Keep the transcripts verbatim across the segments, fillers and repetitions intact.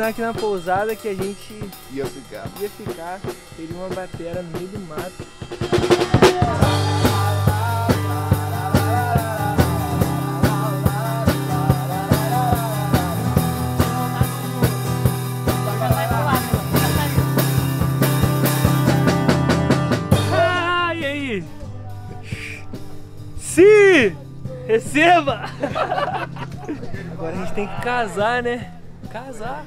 combinar aqui na pousada que a gente ia ficar. Ia ficar, teria uma batera no meio do mato. Ah, e aí? Sim! Receba! Agora a gente tem que casar, né? Casar.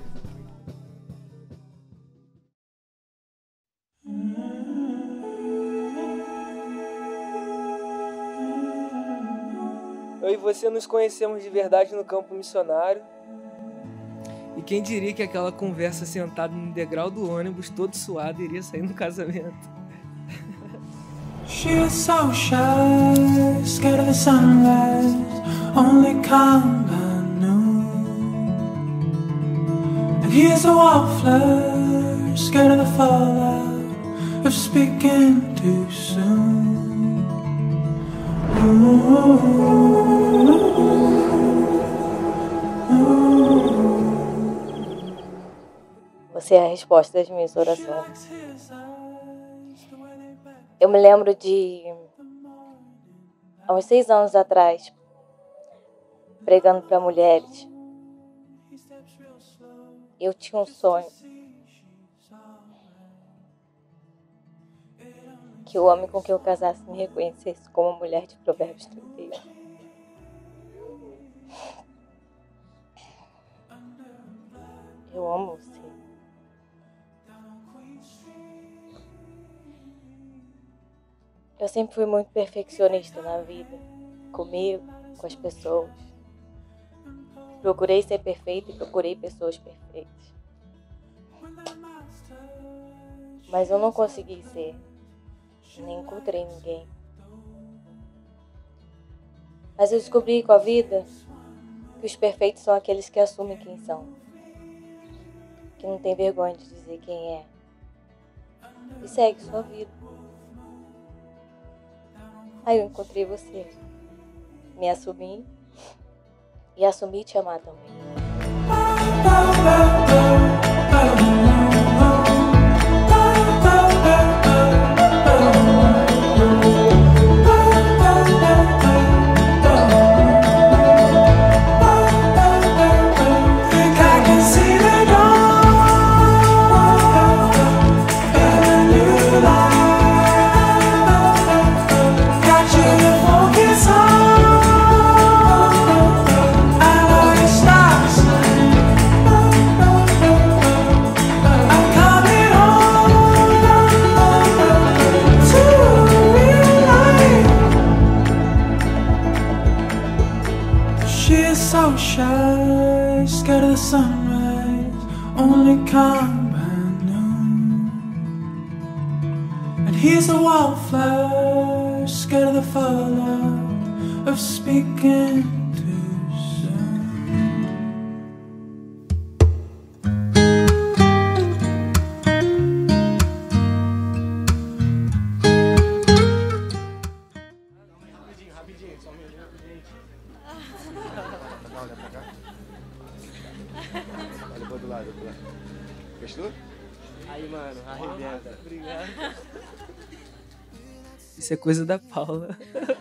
Eu e você nos conhecemos de verdade no campo missionário. E quem diria que aquela conversa sentada no degrau do ônibus, todo suado, iria sair no casamento. She's so shy, scared of the sunrise, only come by noon. And here's a wallflower, scared of the fallout, of speaking too soon. Ooh, ooh. Você é a resposta das minhas orações. Eu me lembro de, há uns seis anos atrás, pregando para mulheres. Eu tinha um sonho. Que o homem com quem eu casasse me reconhecesse como mulher de Provérbios trinta e um. Eu amo você. Eu sempre fui muito perfeccionista na vida, comigo, com as pessoas. Procurei ser perfeita e procurei pessoas perfeitas. Mas eu não consegui ser, nem encontrei ninguém. Mas eu descobri com a vida que os perfeitos são aqueles que assumem quem são, que não tem vergonha de dizer quem é e segue sua vida. Aí eu encontrei você, me assumi e assumi te amar também. So shy, scared of the sunrise, only come by noon. And here's a wallflower, scared of the fallout, of speaking too soon. Rapidinho, rapidinho, só um minuto, gente. Olha pra cá. Olha pro outro lado, outro lado. Gostou? Aí, mano, arrebenta. Obrigado. Isso é coisa da Paula.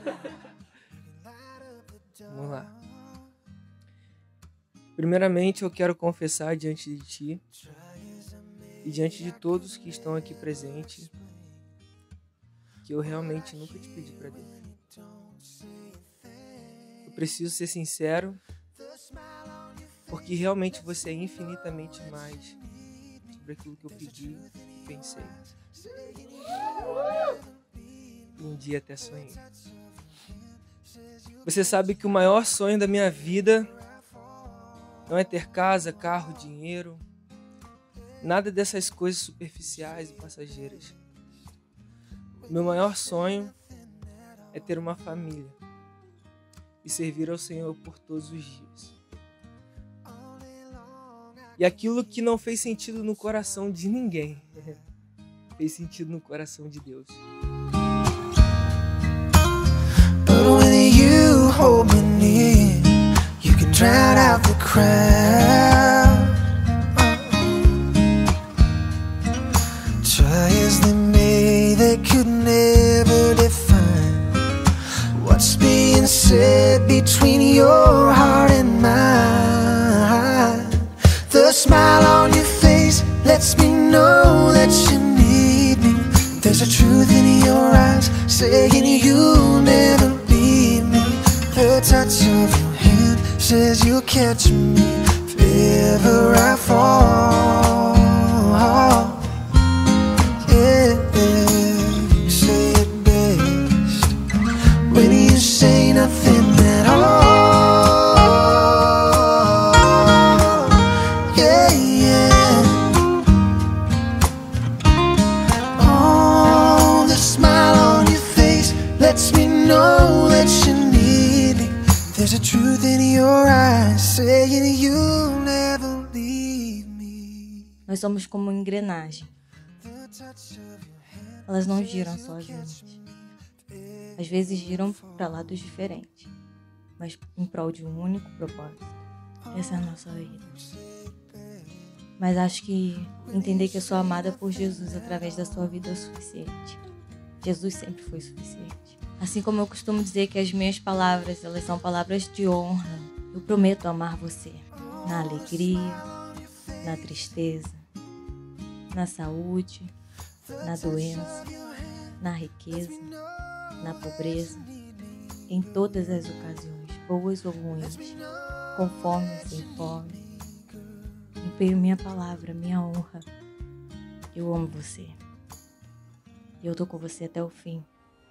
Vamos lá. Primeiramente, eu quero confessar diante de ti e diante de todos que estão aqui presentes que eu realmente nunca te pedi pra Deus. Eu preciso ser sincero, porque realmente você é infinitamente mais sobre aquilo que eu pedi e pensei. E um dia até sonhei. Você sabe que o maior sonho da minha vida não é ter casa, carro, dinheiro, nada dessas coisas superficiais e passageiras. Meu maior sonho é ter uma família e servir ao Senhor por todos os dias. E aquilo que não fez sentido no coração de ninguém, fez sentido no coração de Deus. But when you hold me near, you can drown out the crowd. bed between your heart and mine. The smile on your face lets me know that you need me. There's a truth in your eyes saying you'll never leave me. The touch of your hand says you'll catch me if ever I fall. Yeah, you say it best when you say nothing at all. Yeah, yeah. Oh, the smile on your face lets me know that you need me. There's a truth in your eyes saying you'll never leave me. Nós somos como uma engrenagem. Elas não giram sozinhas. Às vezes giram para lados diferentes, mas em prol de um único propósito. Essa é a nossa vida. Mas acho que entender que eu sou amada por Jesus através da sua vida é o suficiente. Jesus sempre foi suficiente. Assim como eu costumo dizer que as minhas palavras, elas são palavras de honra. Eu prometo amar você na alegria, na tristeza, na saúde, na doença, na riqueza, na pobreza, em todas as ocasiões, boas ou ruins, com fome ou sem fome. Empenho minha palavra, minha honra. Eu amo você. E eu tô com você até o fim.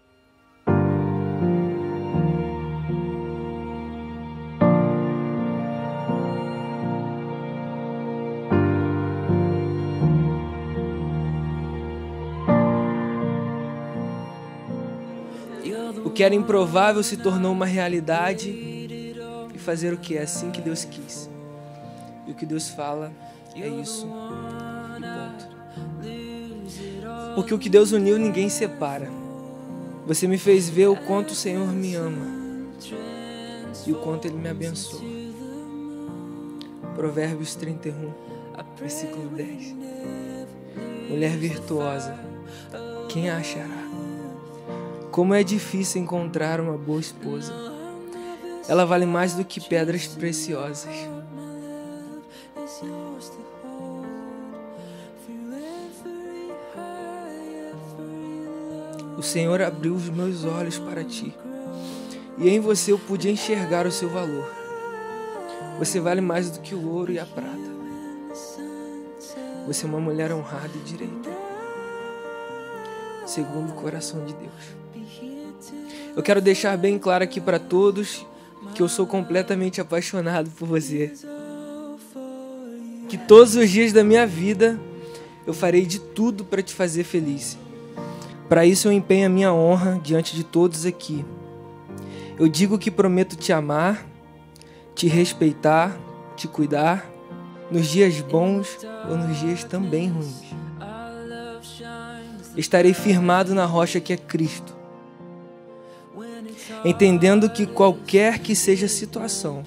O que era improvável se tornou uma realidade, e fazer o que é assim que Deus quis. E o que Deus fala é isso, e ponto. Porque o que Deus uniu ninguém separa. Você me fez ver o quanto o Senhor me ama e o quanto Ele me abençoa. Provérbios trinta e um, versículo dez. Mulher virtuosa, quem a achará? Como é difícil encontrar uma boa esposa. Ela vale mais do que pedras preciosas. O Senhor abriu os meus olhos para ti, e em você eu pude enxergar o seu valor. Você vale mais do que o ouro e a prata. Você é uma mulher honrada e direita, segundo o coração de Deus. Eu quero deixar bem claro aqui para todos que eu sou completamente apaixonado por você. Que todos os dias da minha vida eu farei de tudo para te fazer feliz. Para isso eu empenho a minha honra diante de todos aqui. Eu digo que prometo te amar, te respeitar, te cuidar, nos dias bons ou nos dias também ruins. Estarei firmado na rocha que é Cristo, entendendo que qualquer que seja a situação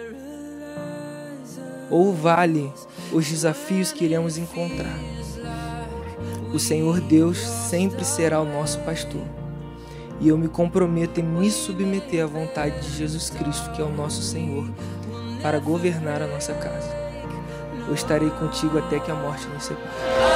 ou vale os desafios que iremos encontrar, o Senhor Deus sempre será o nosso pastor. E eu me comprometo em me submeter à vontade de Jesus Cristo, que é o nosso Senhor, para governar a nossa casa. Eu estarei contigo até que a morte nos separe.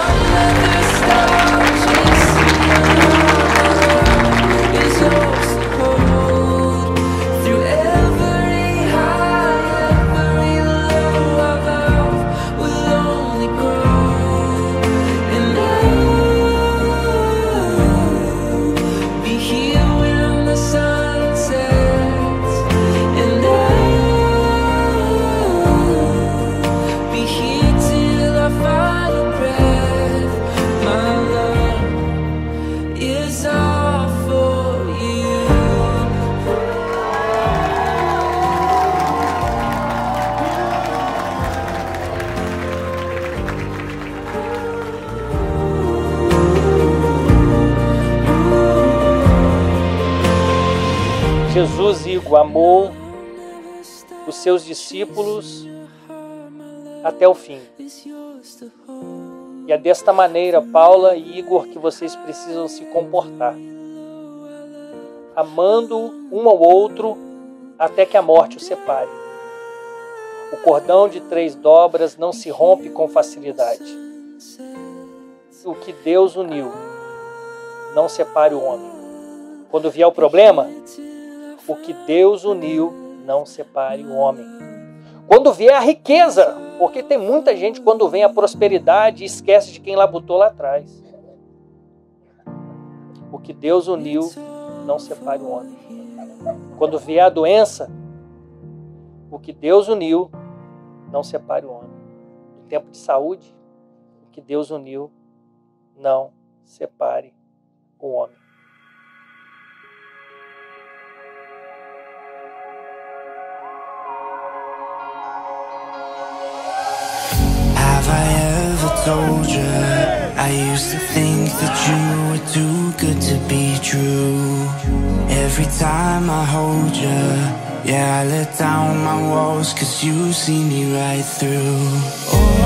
Jesus, Igor, amou os seus discípulos até o fim. E é desta maneira, Paula e Igor, que vocês precisam se comportar. Amando um ao outro até que a morte o separe. O cordão de três dobras não se rompe com facilidade. O que Deus uniu, não separe o homem. Quando vier o problema, o que Deus uniu, não separe o homem. Quando vier a riqueza, porque tem muita gente quando vem a prosperidade esquece de quem labutou lá atrás. O que Deus uniu, não separe o homem. Quando vier a doença, o que Deus uniu, não separe o homem. No tempo de saúde, o que Deus uniu, não separe o homem. Have I ever told you I used to think that you were too good to be true? Every time I hold you, yeah, I let down my walls, 'cause you see me right through. Oh,